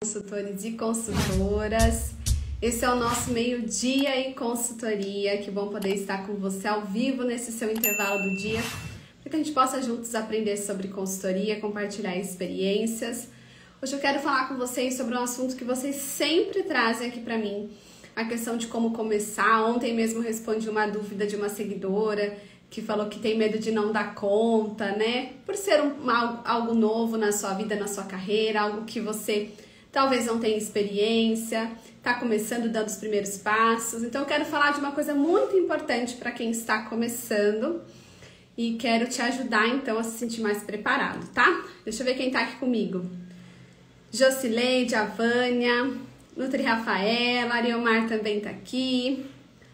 Consultores e consultoras, esse é o nosso meio-dia em consultoria. Que bom poder estar com você ao vivo nesse seu intervalo do dia, para que a gente possa juntos aprender sobre consultoria, compartilhar experiências. Hoje eu quero falar com vocês sobre um assunto que vocês sempre trazem aqui para mim, a questão de como começar. Ontem mesmo eu respondi uma dúvida de uma seguidora que falou que tem medo de não dar conta, né? Por ser algo novo na sua vida, na sua carreira, algo que você talvez não tenha experiência, está começando, dando os primeiros passos. Então eu quero falar de uma coisa muito importante para quem está começando e quero te ajudar então a se sentir mais preparado, tá? Deixa eu ver quem tá aqui comigo. Jocileide, a Vânia, Nutri Rafaela, Ariomar também tá aqui.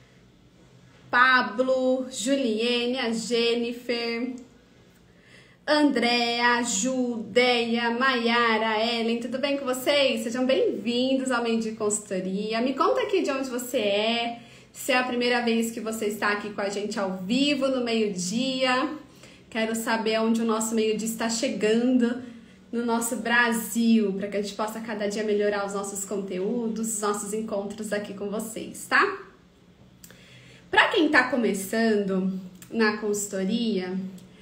Pablo, Juliene, a Jennifer, Andréa, Judeia, Maiara, Ellen, tudo bem com vocês? Sejam bem-vindos ao Meio de Consultoria. Me conta aqui de onde você é, se é a primeira vez que você está aqui com a gente ao vivo no meio-dia. Quero saber onde o nosso meio-dia está chegando no nosso Brasil, para que a gente possa cada dia melhorar os nossos conteúdos, os nossos encontros aqui com vocês, tá? Para quem está começando na consultoria,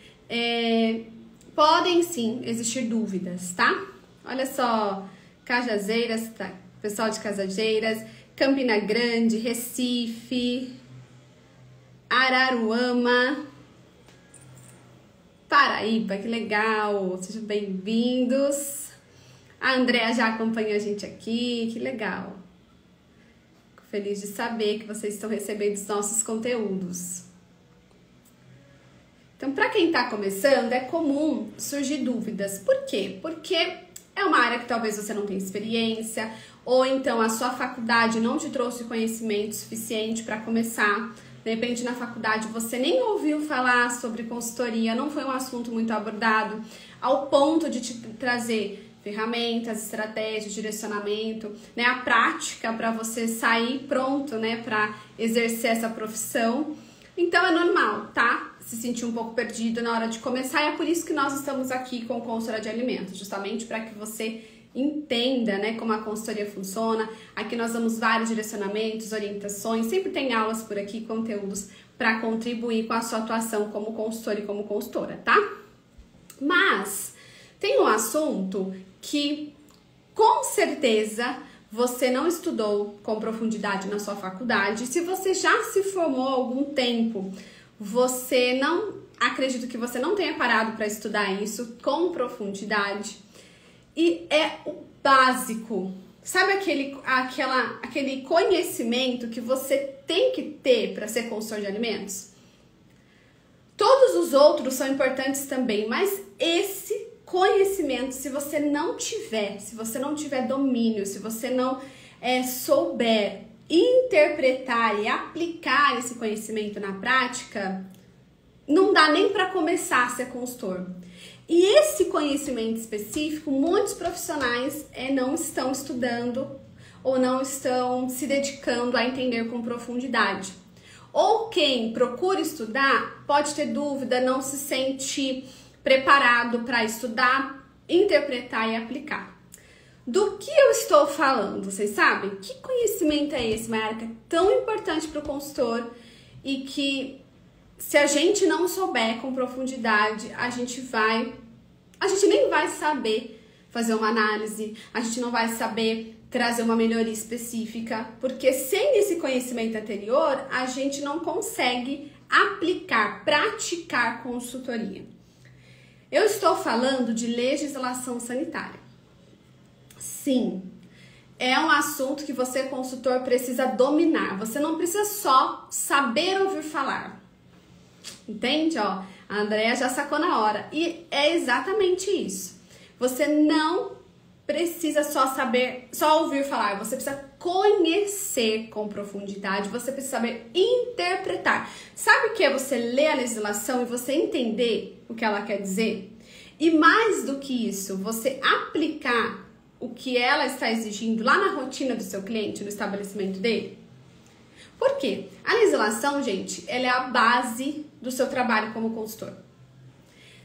podem sim existir dúvidas, tá? Olha só, Cajazeiras, tá? Pessoal de Cajazeiras, Campina Grande, Recife, Araruama, Paraíba, que legal! Sejam bem-vindos. A Andréa já acompanha a gente aqui, que legal. Fico feliz de saber que vocês estão recebendo os nossos conteúdos. Então, para quem está começando, é comum surgir dúvidas. Por quê? Porque é uma área que talvez você não tenha experiência, ou então a sua faculdade não te trouxe conhecimento suficiente para começar. De repente, na faculdade, você nem ouviu falar sobre consultoria, não foi um assunto muito abordado, ao ponto de te trazer ferramentas, estratégias, direcionamento, né, a prática para você sair pronto, né, para exercer essa profissão. Então, é normal, tá? Se sentir um pouco perdido na hora de começar, e é por isso que nós estamos aqui com Consultora de Alimentos, justamente para que você entenda, né, como a consultoria funciona. Aqui nós damos vários direcionamentos, orientações, sempre tem aulas por aqui, conteúdos para contribuir com a sua atuação como consultor e como consultora, tá? Mas tem um assunto que com certeza você não estudou com profundidade na sua faculdade. Se você já se formou há algum tempo, acredito que você não tenha parado para estudar isso com profundidade. E é o básico, sabe aquele conhecimento que você tem que ter para ser consultor de alimentos? Todos os outros são importantes também, mas esse conhecimento, se você não tiver domínio, se você não souber interpretar e aplicar esse conhecimento na prática, não dá nem para começar a ser consultor. E esse conhecimento específico, muitos profissionais não estão estudando ou não estão se dedicando a entender com profundidade. Ou quem procura estudar pode ter dúvida, não se sente preparado para estudar, interpretar e aplicar. Do que eu estou falando? Vocês sabem? Que conhecimento é esse, Mayara, que é tão importante para o consultor e que, se a gente não souber com profundidade, a gente nem vai saber fazer uma análise, a gente não vai saber trazer uma melhoria específica, porque sem esse conhecimento anterior, a gente não consegue aplicar, praticar consultoria. Eu estou falando de legislação sanitária. Sim, é um assunto que você, consultor, precisa dominar. Você não precisa só saber ouvir falar. Entende? Ó, a Andréa já sacou na hora. E é exatamente isso. Você não precisa só ouvir falar. Você precisa conhecer com profundidade. Você precisa saber interpretar. Sabe o que é você ler a legislação e você entender o que ela quer dizer? E mais do que isso, você aplicar o que ela está exigindo lá na rotina do seu cliente, no estabelecimento dele? Por quê? A legislação, gente, ela é a base do seu trabalho como consultor.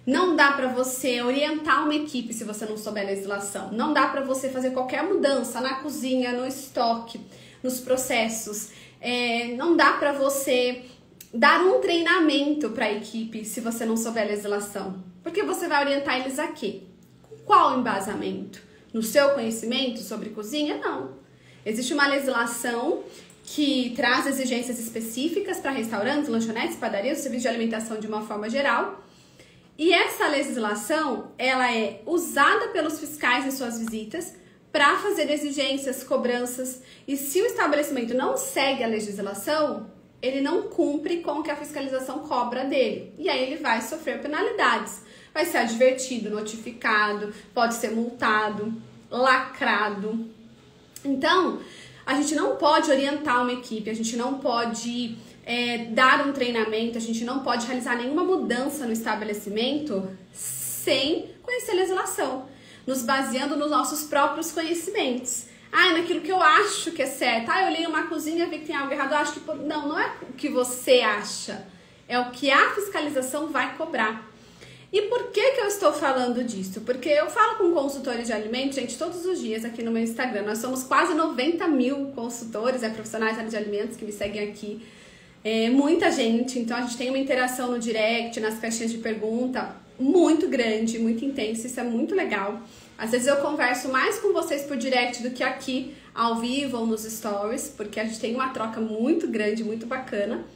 Não dá para você orientar uma equipe se você não souber a legislação. Não dá para você fazer qualquer mudança na cozinha, no estoque, nos processos. Não dá para você dar um treinamento para a equipe se você não souber a legislação. Porque você vai orientar eles a quê? Com qual embasamento? No seu conhecimento sobre cozinha? Não. Existe uma legislação que traz exigências específicas para restaurantes, lanchonetes, padarias, serviços de alimentação de uma forma geral. E essa legislação, ela é usada pelos fiscais em suas visitas para fazer exigências, cobranças. E se o estabelecimento não segue a legislação, ele não cumpre com o que a fiscalização cobra dele. E aí ele vai sofrer penalidades. Vai ser advertido, notificado, pode ser multado, lacrado. Então, a gente não pode orientar uma equipe, a gente não pode dar um treinamento, a gente não pode realizar nenhuma mudança no estabelecimento sem conhecer a legislação, nos baseando nos nossos próprios conhecimentos. Naquilo que eu acho que é certo. Eu olhei uma cozinha, vi que tem algo errado, eu acho que... Não é o que você acha, é o que a fiscalização vai cobrar. E por que eu estou falando disso? Porque eu falo com consultores de alimentos, gente, todos os dias aqui no meu Instagram. Nós somos quase 90 mil consultores, profissionais de alimentos que me seguem aqui. Muita gente, então a gente tem uma interação no direct, nas caixinhas de pergunta, muito grande, muito intensa, isso é muito legal. Às vezes eu converso mais com vocês por direct do que aqui, ao vivo ou nos stories, porque a gente tem uma troca muito grande, muito bacana.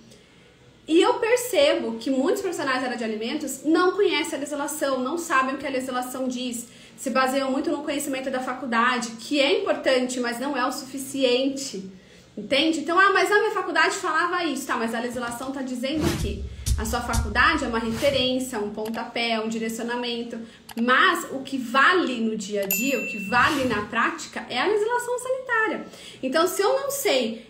E eu percebo que muitos profissionais da área de alimentos não conhecem a legislação, não sabem o que a legislação diz, se baseiam muito no conhecimento da faculdade, que é importante, mas não é o suficiente, entende? Então, mas a minha faculdade falava isso, tá, mas a legislação tá dizendo que a sua faculdade é uma referência, um pontapé, um direcionamento, mas o que vale no dia a dia, o que vale na prática é a legislação sanitária. Então, se eu não sei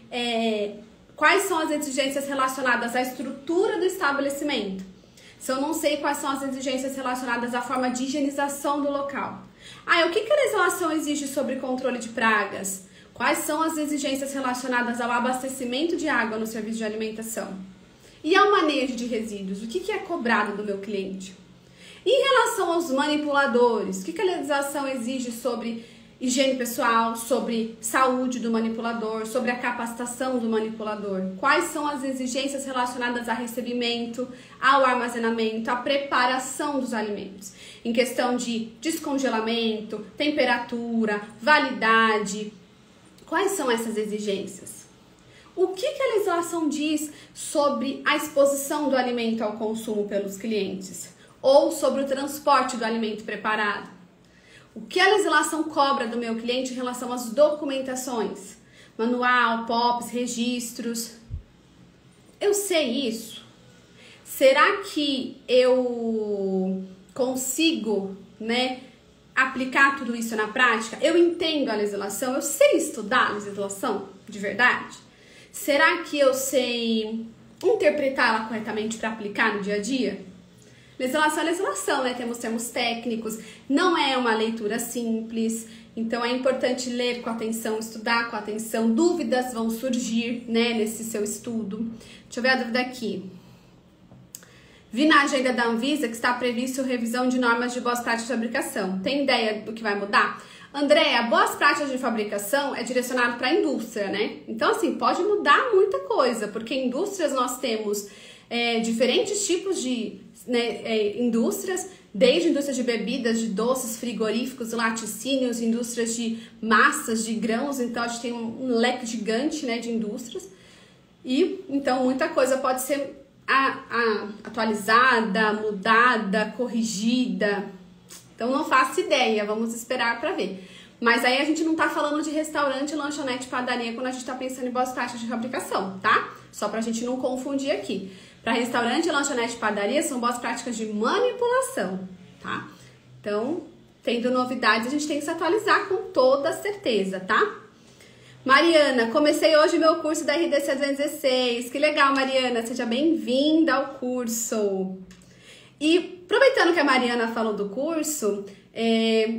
quais são as exigências relacionadas à estrutura do estabelecimento, se eu não sei quais são as exigências relacionadas à forma de higienização do local, o que a legislação exige sobre controle de pragas? Quais são as exigências relacionadas ao abastecimento de água no serviço de alimentação? E ao manejo de resíduos, o que é cobrado do meu cliente? Em relação aos manipuladores, o que a legislação exige sobre higiene pessoal, sobre saúde do manipulador, sobre a capacitação do manipulador? Quais são as exigências relacionadas a recebimento, ao armazenamento, à preparação dos alimentos? Em questão de descongelamento, temperatura, validade, quais são essas exigências? O que a legislação diz sobre a exposição do alimento ao consumo pelos clientes? Ou sobre o transporte do alimento preparado? O que a legislação cobra do meu cliente em relação às documentações? Manual, POPs, registros. Eu sei isso? Será que eu consigo, aplicar tudo isso na prática? Eu entendo a legislação? Eu sei estudar a legislação de verdade? Será que eu sei interpretá-la corretamente para aplicar no dia a dia? Legislação é legislação, Temos termos técnicos, não é uma leitura simples, então é importante ler com atenção, estudar com atenção, dúvidas vão surgir, nesse seu estudo. Deixa eu ver a dúvida aqui. Vi na agenda da Anvisa que está previsto revisão de normas de boas práticas de fabricação. Tem ideia do que vai mudar? Andréa, boas práticas de fabricação é direcionado para a indústria, Então, assim, pode mudar muita coisa, porque em indústrias nós temos diferentes tipos de indústrias, desde indústrias de bebidas, de doces, frigoríficos, laticínios, indústrias de massas, de grãos, então a gente tem um leque gigante, de indústrias. E, então, muita coisa pode ser atualizada, mudada, corrigida. Então, não faço ideia, vamos esperar para ver. Mas aí a gente não tá falando de restaurante, lanchonete, padaria quando a gente tá pensando em boas práticas de fabricação, tá? Só pra gente não confundir aqui. Para restaurante, lanchonete, padaria são boas práticas de manipulação, tá? Então, tendo novidades, a gente tem que se atualizar com toda certeza, tá? Mariana, comecei hoje meu curso da RDC 216. Que legal, Mariana, seja bem-vinda ao curso. E aproveitando que a Mariana falou do curso,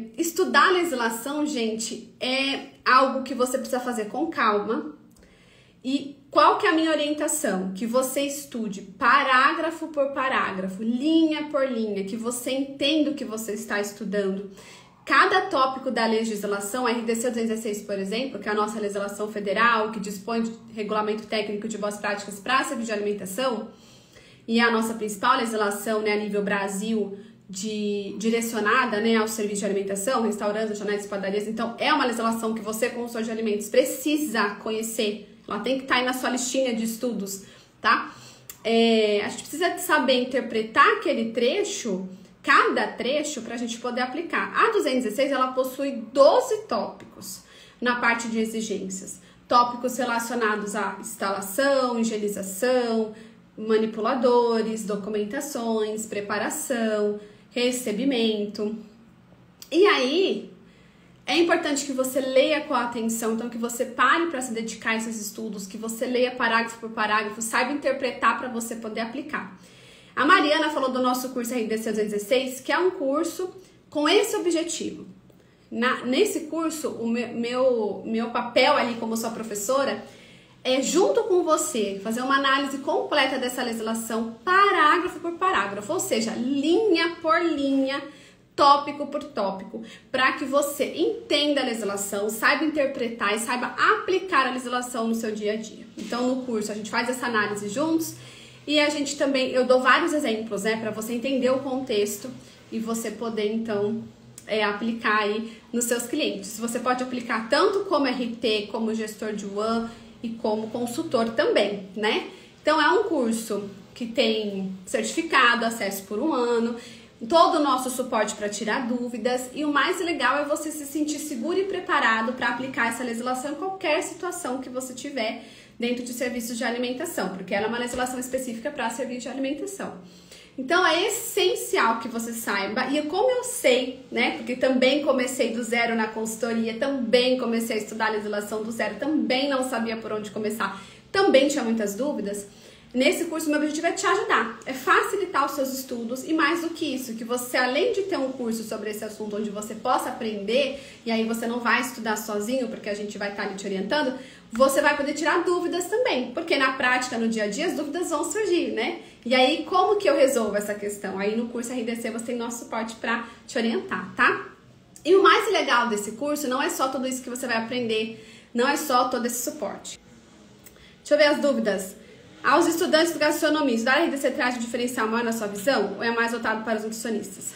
estudar a legislação, gente, é algo que você precisa fazer com calma E qual que é a minha orientação? Que você estude parágrafo por parágrafo, linha por linha, que você entenda o que você está estudando. Cada tópico da legislação, a RDC 216, por exemplo, que é a nossa legislação federal, que dispõe de regulamento técnico de boas práticas para serviço de alimentação, e é a nossa principal legislação, né, a nível Brasil, direcionada, né, ao serviço de alimentação, restaurantes, lanchonetes, padarias. Então, é uma legislação que você, consultor de alimentos, precisa conhecer. Ela tem que estar aí na sua listinha de estudos, tá? A gente precisa saber interpretar aquele trecho, cada trecho, para a gente poder aplicar. A 216, ela possui 12 tópicos na parte de exigências. Tópicos relacionados à instalação, higienização, manipuladores, documentações, preparação, recebimento. E aí, é importante que você leia com atenção, então que você pare para se dedicar a esses estudos, que você leia parágrafo por parágrafo, saiba interpretar para você poder aplicar. A Mariana falou do nosso curso RDC 216, que é um curso com esse objetivo. Nesse curso, o meu papel ali como sua professora é, junto com você, fazer uma análise completa dessa legislação, parágrafo por parágrafo, ou seja, linha por linha, tópico por tópico, para que você entenda a legislação, saiba interpretar e saiba aplicar a legislação no seu dia a dia. Então, no curso, a gente faz essa análise juntos e a gente também, eu dou vários exemplos, né, para você entender o contexto e você poder, então, aplicar aí nos seus clientes. Você pode aplicar tanto como RT, como gestor de WAN e como consultor também, né? Então, é um curso que tem certificado, acesso por 1 ano, todo o nosso suporte para tirar dúvidas, e o mais legal é você se sentir seguro e preparado para aplicar essa legislação em qualquer situação que você tiver dentro de serviços de alimentação, porque ela é uma legislação específica para serviço de alimentação. Então, é essencial que você saiba, e como eu sei, né, porque também comecei do zero na consultoria, também comecei a estudar a legislação do zero, também não sabia por onde começar, também tinha muitas dúvidas. Nesse curso, meu objetivo é te ajudar, é facilitar os seus estudos e mais do que isso, que você, além de ter um curso sobre esse assunto onde você possa aprender, e aí você não vai estudar sozinho, porque a gente vai estar ali te orientando, você vai poder tirar dúvidas também, porque na prática, no dia a dia, as dúvidas vão surgir, né? E aí, como que eu resolvo essa questão? Aí no curso RDC você tem nosso suporte para te orientar, tá? E o mais legal desse curso não é só tudo isso que você vai aprender, não é só todo esse suporte. Deixa eu ver as dúvidas. Aos estudantes de gastronomia, estudar RDC traz um diferencial maior na sua visão ou é mais voltado para os nutricionistas?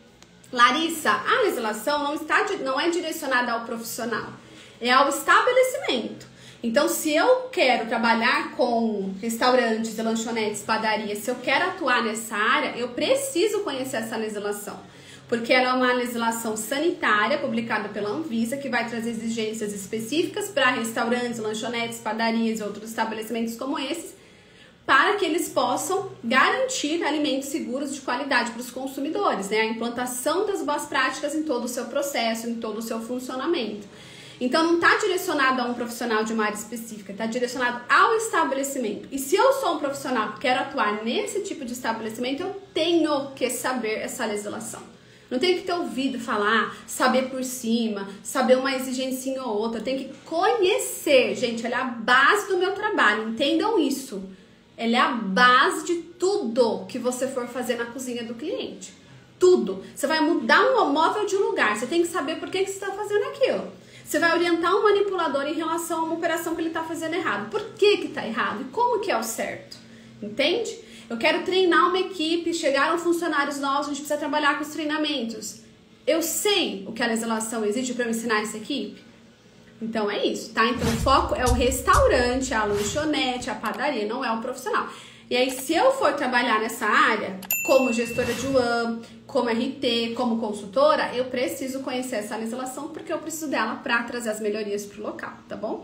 Larissa, a legislação não é direcionada ao profissional, é ao estabelecimento. Então, se eu quero trabalhar com restaurantes, lanchonetes, padarias, se eu quero atuar nessa área, eu preciso conhecer essa legislação. Porque ela é uma legislação sanitária publicada pela Anvisa, que vai trazer exigências específicas para restaurantes, lanchonetes, padarias e outros estabelecimentos como esses, para que eles possam garantir alimentos seguros de qualidade para os consumidores, né? A implantação das boas práticas em todo o seu processo, em todo o seu funcionamento. Então, não está direcionado a um profissional de uma área específica, está direcionado ao estabelecimento. E se eu sou um profissional que quero atuar nesse tipo de estabelecimento, eu tenho que saber essa legislação. Não tenho que ter ouvido falar, saber por cima, saber uma exigência ou outra. Eu tenho que conhecer, gente, ela é a base do meu trabalho, entendam isso. Ela é a base de tudo que você for fazer na cozinha do cliente. Tudo. Você vai mudar um móvel de lugar, você tem que saber por que você está fazendo aquilo. Você vai orientar um manipulador em relação a uma operação que ele está fazendo errado. Por que que está errado? E como que é o certo? Entende? Eu quero treinar uma equipe, chegaram funcionários novos, a gente precisa trabalhar com os treinamentos. Eu sei o que a legislação exige para eu ensinar essa equipe? Então é isso, tá? Então o foco é o restaurante, a lanchonete, a padaria, não é o profissional. E aí, se eu for trabalhar nessa área, como gestora de WAN, como RT, como consultora, eu preciso conhecer essa legislação porque eu preciso dela para trazer as melhorias para o local, tá bom?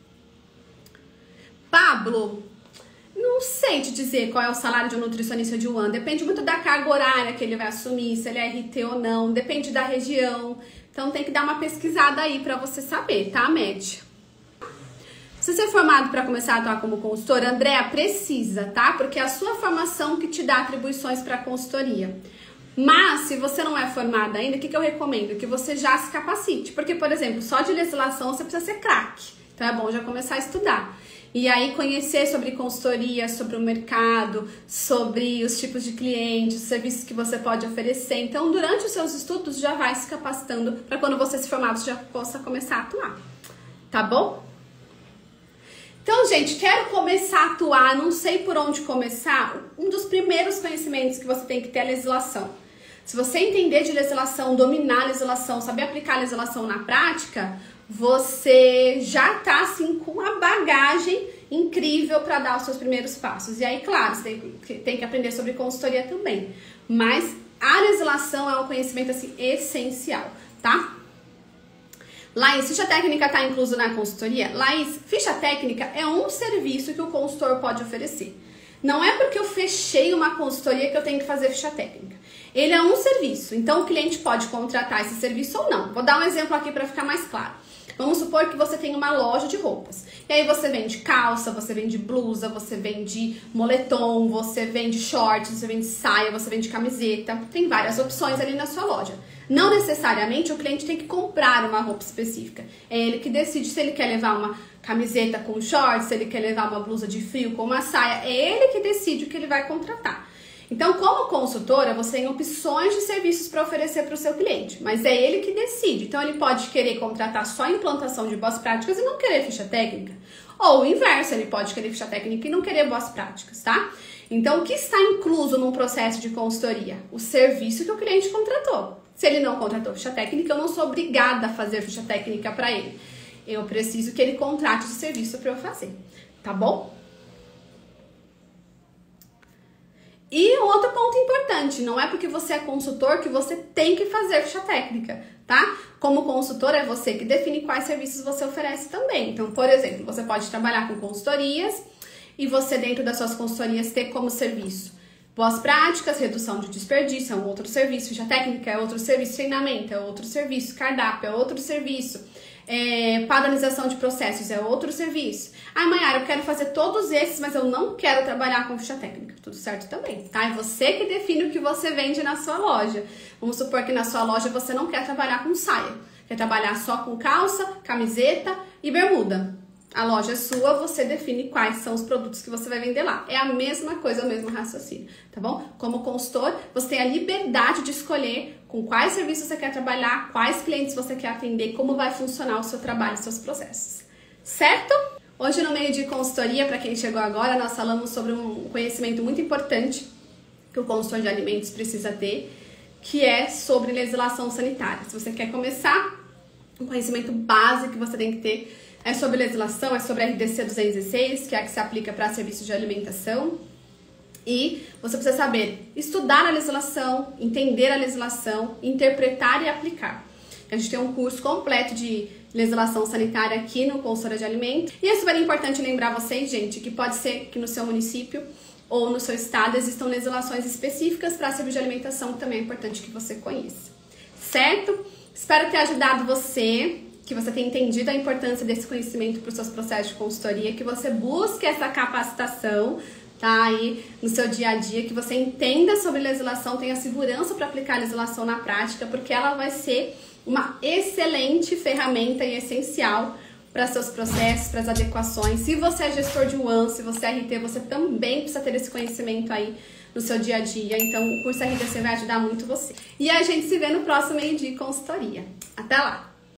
Pablo, não sei te dizer qual é o salário de um nutricionista de WAN, depende muito da carga horária que ele vai assumir, se ele é RT ou não, depende da região, então tem que dar uma pesquisada aí para você saber, tá, Med? Se você é formado para começar a atuar como consultora, Andréa, precisa, tá? Porque é a sua formação que te dá atribuições para a consultoria. Mas, se você não é formada ainda, o que eu recomendo? Que você já se capacite. Porque, por exemplo, só de legislação você precisa ser craque. Então é bom já começar a estudar. E aí conhecer sobre consultoria, sobre o mercado, sobre os tipos de clientes, os serviços que você pode oferecer. Então, durante os seus estudos, já vai se capacitando para quando você se formar, você já possa começar a atuar. Tá bom? Então, gente, quero começar a atuar, não sei por onde começar. Um dos primeiros conhecimentos que você tem que ter é a legislação. Se você entender de legislação, dominar a legislação, saber aplicar a legislação na prática, você já tá assim com uma bagagem incrível para dar os seus primeiros passos. E aí, claro, você tem que aprender sobre consultoria também. Mas a legislação é um conhecimento assim essencial, tá? Laís, ficha técnica está incluso na consultoria? Laís, ficha técnica é um serviço que o consultor pode oferecer. Não é porque eu fechei uma consultoria que eu tenho que fazer ficha técnica. Ele é um serviço, então o cliente pode contratar esse serviço ou não. Vou dar um exemplo aqui para ficar mais claro. Vamos supor que você tem uma loja de roupas. E aí você vende calça, você vende blusa, você vende moletom, você vende shorts, você vende saia, você vende camiseta. Tem várias opções ali na sua loja. Não necessariamente o cliente tem que comprar uma roupa específica. É ele que decide se ele quer levar uma camiseta com shorts, se ele quer levar uma blusa de frio com uma saia. É ele que decide o que ele vai contratar. Então, como consultora, você tem opções de serviços para oferecer para o seu cliente, mas é ele que decide. Então, ele pode querer contratar só implantação de boas práticas e não querer ficha técnica. Ou o inverso, ele pode querer ficha técnica e não querer boas práticas, tá? Então, o que está incluso num processo de consultoria? O serviço que o cliente contratou. Se ele não contratou ficha técnica, eu não sou obrigada a fazer ficha técnica para ele. Eu preciso que ele contrate esse serviço para eu fazer, tá bom? E um outro ponto importante, não é porque você é consultor que você tem que fazer ficha técnica, tá? Como consultor, é você que define quais serviços você oferece também. Então, por exemplo, você pode trabalhar com consultorias e você, dentro das suas consultorias, ter como serviço boas práticas, redução de desperdício, é um outro serviço, ficha técnica é outro serviço, treinamento é outro serviço, cardápio é outro serviço, padronização de processos é outro serviço. Ah, Mayara, eu quero fazer todos esses, mas eu não quero trabalhar com ficha técnica. Tudo certo também, tá? É você que define o que você vende na sua loja. Vamos supor que na sua loja você não quer trabalhar com saia, quer trabalhar só com calça, camiseta e bermuda. A loja é sua, você define quais são os produtos que você vai vender lá. É a mesma coisa, o mesmo raciocínio, tá bom? Como consultor, você tem a liberdade de escolher com quais serviços você quer trabalhar, quais clientes você quer atender, como vai funcionar o seu trabalho, os seus processos. Certo? Hoje, no meio de consultoria, para quem chegou agora, nós falamos sobre um conhecimento muito importante que o consultor de alimentos precisa ter, que é sobre legislação sanitária. Se você quer começar, um conhecimento básico que você tem que ter é sobre legislação, é sobre a RDC 216, que é a que se aplica para serviços de alimentação. E você precisa saber estudar a legislação, entender a legislação, interpretar e aplicar. A gente tem um curso completo de legislação sanitária aqui no Consultoria de Alimentos. E é super importante lembrar vocês, gente, que pode ser que no seu município ou no seu estado existam legislações específicas para serviço de alimentação, que também é importante que você conheça. Certo? Espero ter ajudado você, que você tenha entendido a importância desse conhecimento para os seus processos de consultoria, que você busque essa capacitação, tá, aí no seu dia a dia, que você entenda sobre legislação, tenha segurança para aplicar a legislação na prática, porque ela vai ser uma excelente ferramenta e essencial para seus processos, para as adequações. Se você é gestor de UAN, se você é RT, você também precisa ter esse conhecimento aí no seu dia a dia. Então, o curso RDC vai ajudar muito você. E a gente se vê no próximo meio de consultoria. Até lá!